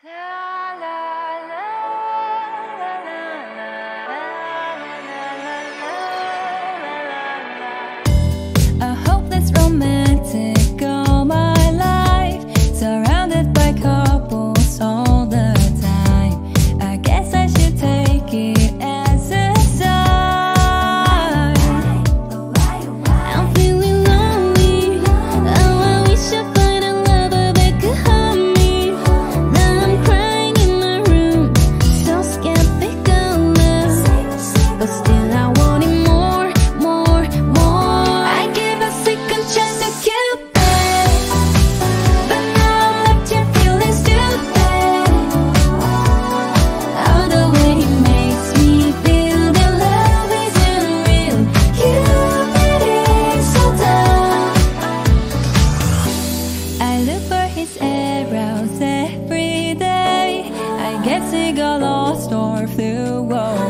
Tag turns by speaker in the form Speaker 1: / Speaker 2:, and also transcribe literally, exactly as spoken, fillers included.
Speaker 1: A hopeless romantic all my life, surrounded by couples all the time. I guess I should take it as a sign. I'm feeling lonely. Oh, I wish I find a lover that could hold me. Now I'm crying in my room, so skeptical love, but still I want it more, more, more. I give a second chance to Cupid, but now I'm left here feeling stupid. All the way he makes me feel that love isn't real. Cupid is so dumb. I look for his arrows every day. I guess he got lost or flew away.